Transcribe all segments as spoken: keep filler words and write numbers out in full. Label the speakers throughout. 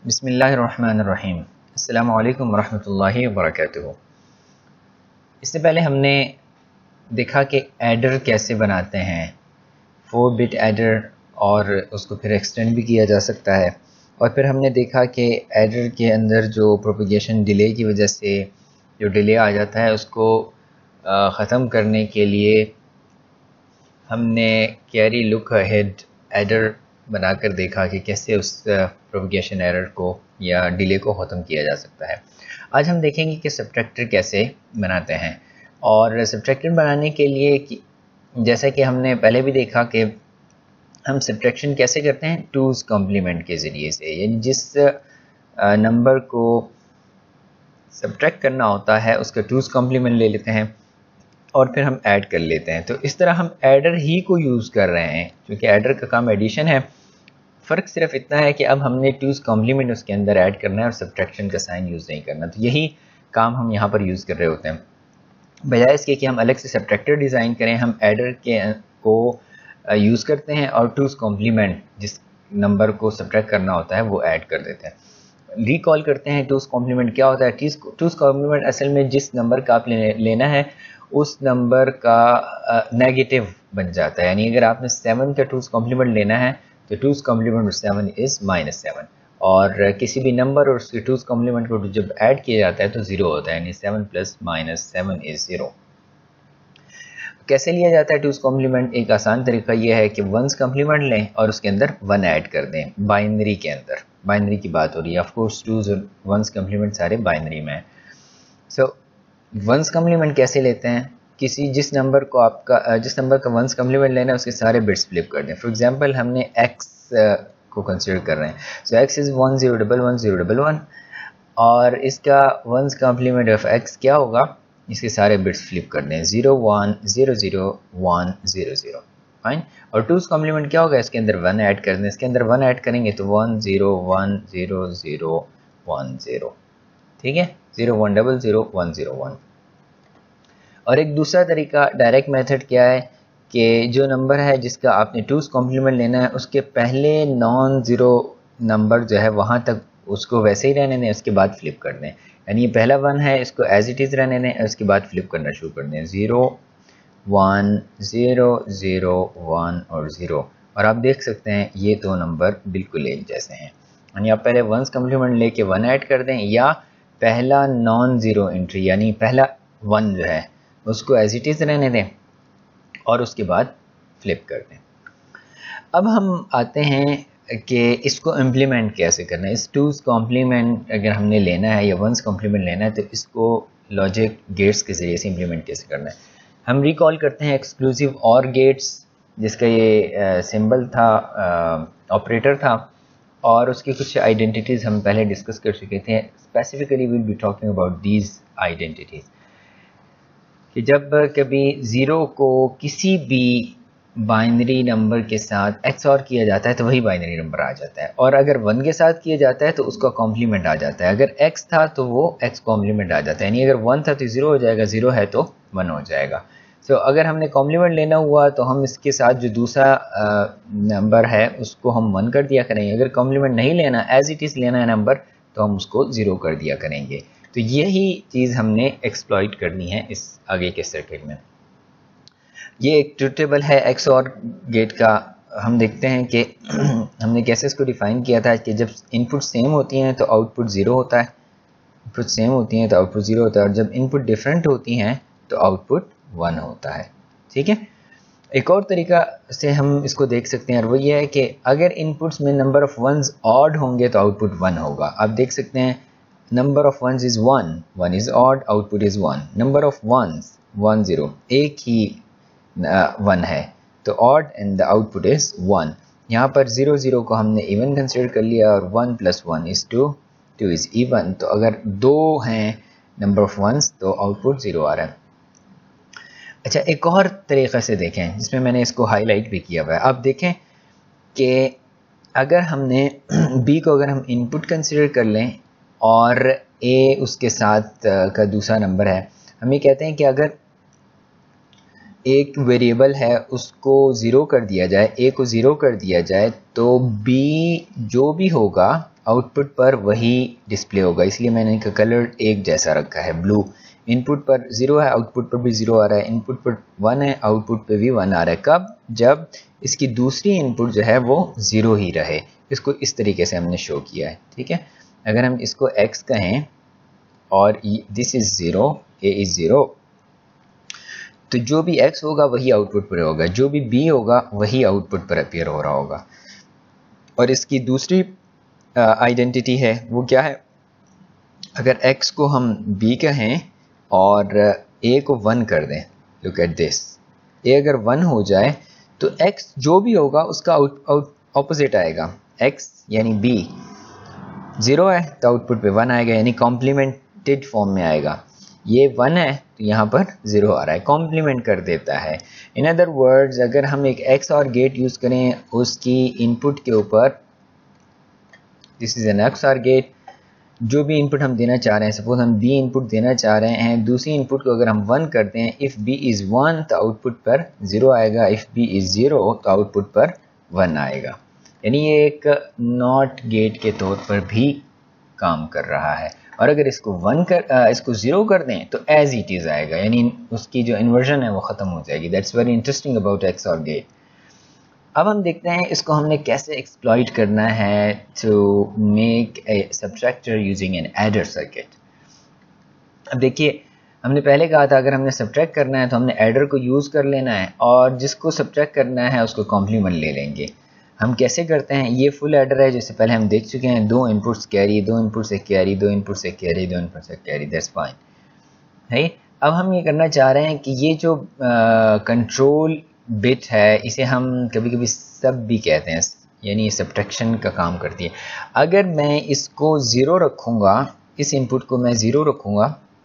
Speaker 1: बिस्मिल्लाहिर्रहमानिर्रहीम। अस्सलामु अलैकुम वरहमतुल्लाहि वबरकातुहू। इससे पहले हमने देखा कि एडर कैसे बनाते हैं, फोर बिट एडर, और उसको फिर एक्सटेंड भी किया जा सकता है। और फिर हमने देखा कि एडर के अंदर जो प्रोपगेशन डिले की वजह से जो डिले आ जाता है उसको ख़त्म करने के लिए हमने कैरी लुक अहेड एडर बनाकर देखा कि कैसे उस प्रोपगेशन एरर को या डिले को ख़त्म किया जा सकता है। आज हम देखेंगे कि सब्ट्रैक्टर कैसे बनाते हैं। और सब्ट्रैक्टर बनाने के लिए जैसा कि हमने पहले भी देखा कि हम सब्ट्रैक्शन कैसे करते हैं, टूज़ कॉम्प्लीमेंट के ज़रिए से, यानी जिस नंबर को सब्ट्रैक्ट करना होता है उसका टूज़ कॉम्प्लीमेंट ले लेते हैं और फिर हम ऐड कर लेते हैं। तो इस तरह हम एडर ही को यूज़ कर रहे हैं, क्योंकि एडर का काम एडिशन है। फ़र्क सिर्फ इतना है कि अब हमने टूज़ कॉम्प्लीमेंट उसके अंदर ऐड करना है और सब्ट्रैक्शन का साइन यूज़ नहीं करना। तो यही काम हम यहाँ पर यूज़ कर रहे होते हैं, बजाय इसके कि हम अलग से सब्ट्रैक्टर डिज़ाइन करें। हम एडर के को यूज़ करते हैं और टूज़ कॉम्प्लीमेंट जिस नंबर को सब्ट्रैक्ट करना होता है वो ऐड कर देते हैं। रिकॉल करते हैं टूज़ कॉम्प्लीमेंट क्या होता है। टूज़ कॉम्प्लीमेंट असल में जिस नंबर का आप ले, लेना है उस नंबर का नेगेटिव बन जाता है। यानी अगर आपने सेवन का टूज़ कॉम्प्लीमेंट लेना है तो two's complement of seven is minus seven, और किसी भी नंबर और उसके टूज़ कॉम्प्लीमेंट को जब ऐड किया जाता है तो ज़ीरो होता है, यानी seven plus minus seven is zero. कैसे लिया जाता है टूज़ कॉम्प्लीमेंट? एक आसान तरीका यह है कि वंस कॉम्प्लीमेंट लें और उसके अंदर वन ऐड कर दें। बाइनरी के अंदर, बाइनरी की बात हो रही है, ऑफ कोर्स टूज़ और वंस कॉम्प्लीमेंट सारे बाइनरी में है। सो वंस कॉम्प्लीमेंट कैसे लेते हैं? किसी जिस नंबर को आपका जिस नंबर का वंस कॉम्प्लीमेंट लेना है उसके सारे बिट्स फ्लिप कर दें। फॉर एग्जांपल हमने x को कंसीडर कर रहे हैं, so x is one zero double one zero double one, और इसका वंस कॉम्प्लीमेंट ऑफ x क्या होगा? इसके सारे बिट्स फ्लिप कर दें, zero one zero zero one zero zero, fine. और टूज़ कॉम्प्लीमेंट क्या होगा? इसके अंदर वन ऐड कर दें। इसके अंदर वन ऐड करेंगे तो one zero one zero zero one zero, ठीक है, zero one double zero one zero one. और एक दूसरा तरीका डायरेक्ट मेथड क्या है कि जो नंबर है जिसका आपने टूज़ कॉम्प्लीमेंट लेना है उसके पहले नॉन ज़ीरो नंबर जो है वहाँ तक उसको वैसे ही रहने दें, उसके बाद फ्लिप कर दें। यानी ये पहला वन है, इसको एज इट इज़ रहने दें, उसके बाद फ्लिप करना शुरू कर दें, zero one zero zero one और ज़ीरो। और आप देख सकते हैं ये दो नंबर बिल्कुल एक जैसे हैं। यानी आप पहले वंस कॉम्प्लीमेंट लेके वन ऐड कर दें, या पहला नॉन ज़ीरो एंट्री यानी पहला वन जो है उसको एज इट इज़ रहने दें और उसके बाद फ्लिप कर दें। अब हम आते हैं कि इसको इम्प्लीमेंट कैसे करना है। इस टूज़ कॉम्प्लीमेंट अगर हमने लेना है या वंस कॉम्प्लीमेंट लेना है तो इसको लॉजिक गेट्स के ज़रिए से इम्प्लीमेंट कैसे करना है। हम रिकॉल करते हैं एक्सक्लूसिव और गेट्स, जिसका ये सिंबल था, ऑपरेटर था, और उसकी कुछ आइडेंटिटीज़ हम पहले डिस्कस कर चुके थे। Specifically will be talking about these identities कि जब कभी ज़ीरो को किसी भी बाइनरी नंबर के साथ एक्स और किया जाता है तो वही बाइनरी नंबर आ जाता है, और अगर वन के साथ किया जाता है तो उसका कॉम्प्लीमेंट आ जाता है। अगर एक्स था तो वो एक्स कॉम्प्लीमेंट आ जाता है, यानी अगर वन था तो ज़ीरो हो जाएगा, ज़ीरो है तो वन हो जाएगा। सो so, अगर हमने कॉम्प्लीमेंट लेना हुआ तो हम इसके साथ जो दूसरा नंबर है उसको हम वन कर दिया करेंगे। अगर कॉम्प्लीमेंट नहीं लेना, एज इट इज़ लेना है नंबर, तो हम उसको ज़ीरो कर दिया करेंगे। तो यही चीज़ हमने एक्सप्लॉइट करनी है इस आगे के सर्किट में। ये एक ट्रुथ टेबल है एक्स और गेट का। हम देखते हैं कि हमने कैसे इसको डिफ़ाइन किया था कि जब इनपुट सेम होती हैं तो आउटपुट ज़ीरो होता है, इनपुट सेम होती हैं तो आउटपुट ज़ीरो होता है, और जब इनपुट डिफरेंट होती हैं तो आउटपुट वन होता है, ठीक है। एक और तरीका से हम इसको देख सकते हैं और वो ये है कि अगर इनपुट्स में नंबर ऑफ़ वंस ऑड होंगे तो आउटपुट वन होगा। आप देख सकते हैं number of ones is one, one is odd, output is one. Number of ones one zero, एक ही वन है तो odd and the output is one. यहाँ पर ज़ीरो ज़ीरो को हमने इवन कंसिडर कर लिया, और one plus one is two, two is even. तो अगर दो हैं नंबर ऑफ वंस तो आउटपुट ज़ीरो आ रहा है। अच्छा, एक और तरीक़े से देखें जिसमें मैंने इसको हाईलाइट भी किया हुआ है। आप देखें कि अगर हमने बी को अगर हम इनपुट कंसिडर कर लें और ए उसके साथ का दूसरा नंबर है, हम ये कहते हैं कि अगर एक वेरिएबल है उसको ज़ीरो कर दिया जाए, ए को ज़ीरो कर दिया जाए, तो बी जो भी होगा आउटपुट पर वही डिस्प्ले होगा, इसलिए मैंने इनका कलर एक जैसा रखा है ब्लू। इनपुट पर ज़ीरो है, आउटपुट पर भी ज़ीरो आ रहा है, इनपुट पर वन है, आउटपुट पर भी वन आ रहा है। कब? जब इसकी दूसरी इनपुट जो है वो ज़ीरो ही रहे। इसको इस तरीके से हमने शो किया है, ठीक है। अगर हम इसको x कहें और this is zero, a is zero, तो जो भी x होगा वही आउटपुट पर होगा, जो भी b होगा वही आउटपुट पर अपीयर हो रहा होगा। और इसकी दूसरी आइडेंटिटी uh, है वो क्या है? अगर x को हम b कहें और a को वन कर दें, लुक एट दिस, a अगर वन हो जाए तो x जो भी होगा उसका आउट आउट ऑपोजिट आएगा। x यानी b ज़ीरो है तो आउटपुट पे वन आएगा, यानी कॉम्प्लीमेंटेड फॉर्म में आएगा। ये वन है तो यहाँ पर ज़ीरो आ रहा है, कॉम्प्लीमेंट कर देता है। इन अदर वर्ड्स, अगर हम एक x और गेट यूज़ करें उसकी इनपुट के ऊपर, this is an x or gate, जो भी इनपुट हम देना चाह रहे हैं, सपोज हम b इनपुट देना चाह रहे हैं, दूसरी इनपुट को अगर हम वन करते हैं, इफ़ b इज़ वन तो आउटपुट पर ज़ीरो आएगा, इफ़ b इज़ ज़ीरो तो आउटपुट पर वन आएगा। यानी ये एक नॉट गेट के तौर पर भी काम कर रहा है। और अगर इसको वन कर इसको ज़ीरो कर दें तो एज इट इज़ आएगा, यानी उसकी जो इन्वर्जन है वो ख़त्म हो जाएगी। That's very interesting about XOR gate. अब हम देखते हैं इसको हमने कैसे एक्सप्लॉइट करना है to make a subtractor using an adder circuit. अब देखिए, हमने पहले कहा था अगर हमने सब्ट्रैक्ट करना है तो हमने एडर को यूज़ कर लेना है, और जिसको सब्ट्रैक्ट करना है उसको कॉम्प्लीमेंट ले लेंगे। हम कैसे करते हैं? ये फुल एडर है, जैसे पहले हम देख चुके हैं, दो इनपुट्स कैरी, दो इनपुट से कैरी, दो इनपुट से कैरी, दो इनपुट से कैरी, दैट्स फाइन है। अब हम ये करना चाह रहे हैं कि ये जो कंट्रोल बिट है इसे हम कभी कभी सब भी कहते हैं, यानी सब्ट्रैक्शन का काम करती है। अगर मैं इसको ज़ीरो रखूँगा, इस इनपुट को मैं ज़ीरो रखूँगा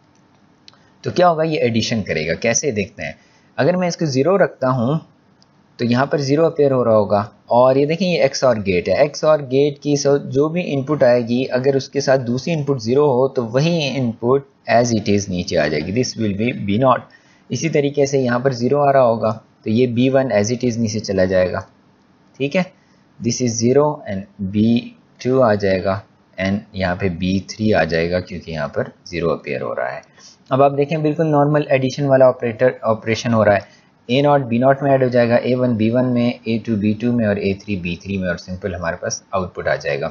Speaker 1: तो क्या होगा? ये एडिशन करेगा। कैसे? देखते हैं। अगर मैं इसको ज़ीरो रखता हूँ तो यहाँ पर ज़ीरो अपेयर हो रहा होगा, और ये देखें ये एक्स और गेट है, एक्स और गेट की जो भी इनपुट आएगी अगर उसके साथ दूसरी इनपुट ज़ीरो हो तो वही इनपुट एज इट इज़ नीचे आ जाएगी, this will be B not. इसी तरीके से यहाँ पर ज़ीरो आ रहा होगा तो ये B one as it is नीचे चला जाएगा, ठीक है। This is zero and B two आ जाएगा, एंड यहाँ पे बी थ्री आ जाएगा क्योंकि यहाँ पर ज़ीरो अपेयर हो रहा है। अब आप देखें बिल्कुल नॉर्मल एडिशन वाला ऑपरेटर ऑपरेशन हो रहा है। ए नॉट बी नॉट में ऐड हो जाएगा, ए वन बी वन में, ए टू बी टू में, और ए थ्री बी थ्री में, और सिंपल हमारे पास आउटपुट आ जाएगा।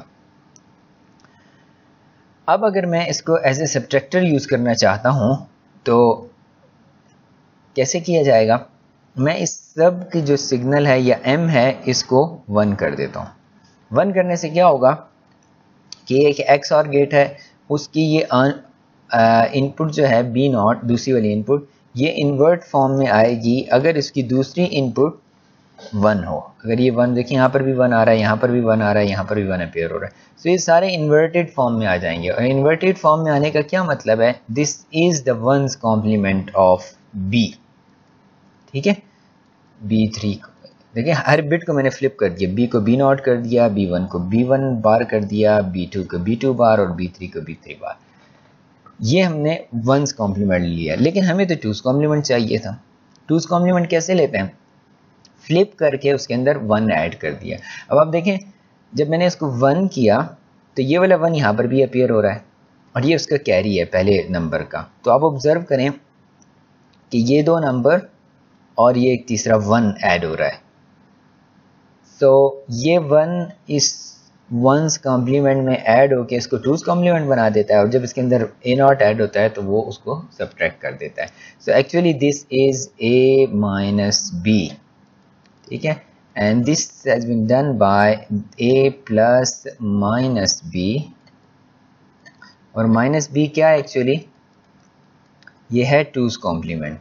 Speaker 1: अब अगर मैं इसको एज ए सब्ट्रैक्टर यूज़ करना चाहता हूँ तो कैसे किया जाएगा? मैं इस सब की जो सिग्नल है या एम है इसको वन कर देता हूँ। वन करने से क्या होगा कि एक एक्स और गेट है, उसकी ये इनपुट जो है बी नॉट, दूसरी वाली इनपुट, ये इन्वर्ट फॉर्म में आएगी अगर इसकी दूसरी इनपुट वन हो। अगर ये वन, देखिए यहाँ पर भी वन आ रहा है, यहाँ पर भी वन आ रहा है, यहाँ पर भी वन अपेयर हो रहा है, सो ये सारे इन्वर्टेड फॉर्म में आ जाएंगे। और इन्वर्टेड फॉर्म में आने का क्या मतलब है? This is the one's complement of B, ठीक है। बी थ्री देखिए हर बिट को मैंने फ्लिप कर दिया, बी को बी नॉट कर दिया, बी वन को बी वन बार कर दिया, बी टू को बी टू बार, और बी थ्री को बी थ्री बार। ये हमने वंस कॉम्प्लीमेंट लिया, लेकिन हमें तो टूस कॉम्प्लीमेंट चाहिए था। टूस कॉम्प्लीमेंट कैसे लेते हैं? फ्लिप करके उसके अंदर वन ऐड कर दिया। अब आप देखें जब मैंने इसको वन किया तो ये वाला वन यहाँ पर भी अपीयर हो रहा है, और ये उसका कैरी है पहले नंबर का। तो आप ऑब्जर्व करें कि ये दो नंबर और ये एक तीसरा वन ऐड हो रहा है। तो ये वन इस वंस कॉम्प्लीमेंट में ऐड होके इसको टूस कॉम्प्लीमेंट बना देता है, और जब इसके अंदर ए नॉट ऐड होता है तो वो उसको सब्ट्रैक्ट कर देता है। So actually this is A minus B, ठीक है, and this has been done by A plus minus B. और माइनस बी क्या है? एक्चुअली ये है टूस कॉम्प्लीमेंट,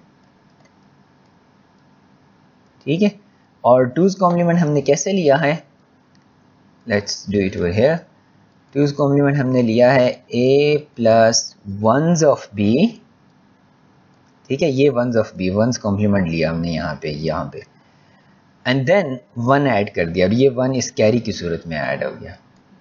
Speaker 1: ठीक है। और टूस कॉम्प्लीमेंट हमने कैसे लिया है? Let's do it over here. Two's complement हमने लिया है a plus one's of b, ठीक है, ये one's of b, one's complement लिया हमने यहाँ पे यहाँ पे एंड देन वन ऐड कर दिया, और ये वन इस कैरी की सूरत में ऐड हो गया,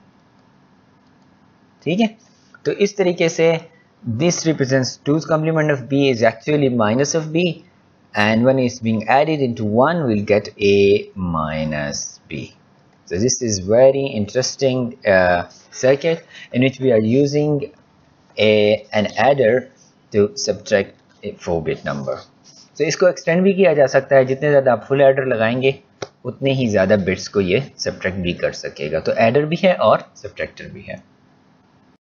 Speaker 1: ठीक है। तो इस तरीके से this represents two's complement of b is actually minus of b, and when it's being added into one we'll get a minus b, So this is very interesting uh, circuit in which we are using a an adder to subtract a four bit number. So इसको extend भी किया जा सकता है, जितने ज़्यादा आप full adder लगाएंगे उतने ही ज़्यादा बिट्स को ये सब्ट्रैक्ट भी कर सकेगा। तो एडर भी है और सब्ट्रैक्टर भी है।